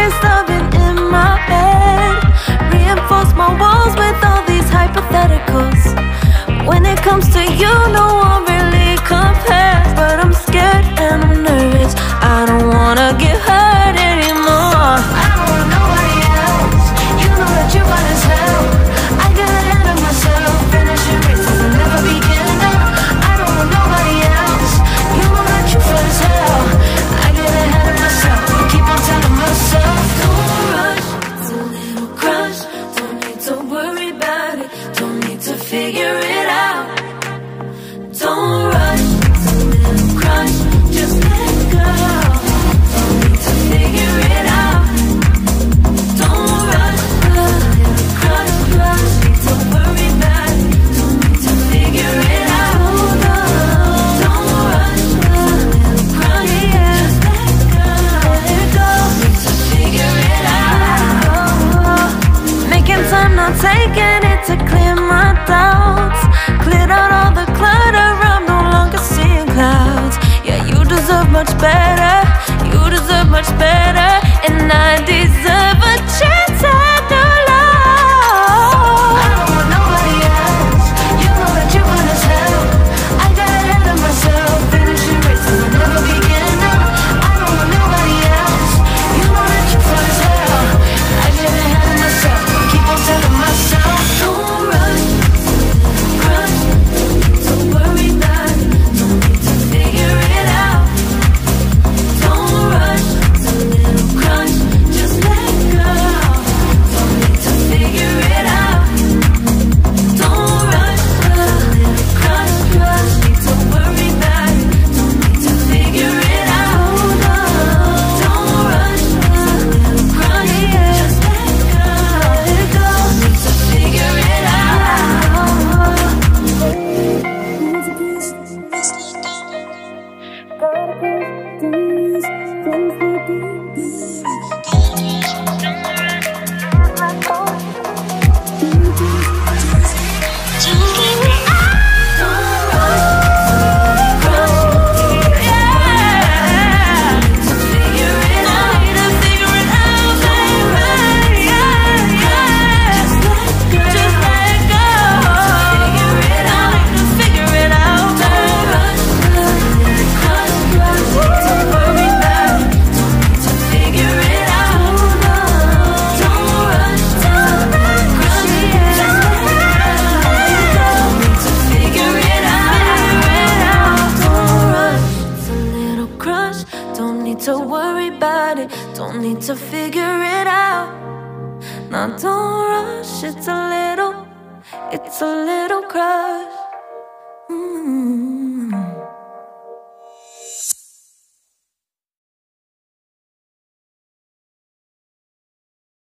been stubborn in my head. Reinforce my walls with all these hypotheticals. When it comes to you, no one really compares. But I'm scared and I'm nervous. I don't wanna get hurt anymore. I don't want nobody else. You know that you fine as hell. I get ahead of myself. Finishing races and never begin. I don't want nobody else. You know that you fine as hell. I get ahead of myself. Keep on telling myself, don't rush. It's a little crush. Don't need to worry about it. Don't need to figure it out. Don't rush. It's a little crush. Just let go. Don't need to figure it out. Don't rush. A little crush, crush. Need to worry about it. Don't need to figure it out. Don't rush. A little crush. Just let go. Need to figure it out. Making time, not taking it to clear my doubts. Cleared out all the clutter, I'm no longer seeing clouds. Yeah, you deserve much better. You deserve much better. And I deserve a chance at new love. I don't want nobody else. You know that you fine as hell. I got ahead of myself. Finishing races and never begin. I don't want nobody else. You know that you fine as hell. I get ahead of myself. Keep on telling myself, don't rush. Crush. Don't worry about it. Don't need to figure it out. Don't rush. It's a little crush. Just let go. Don't need to figure it out. Don't rush. A little crush, crush. Need to worry about it. Don't need to figure it out. Don't rush. A little crush. Just let go. Don't need to figure it to worry about it, don't need to figure it out. Now don't rush, it's a little crush.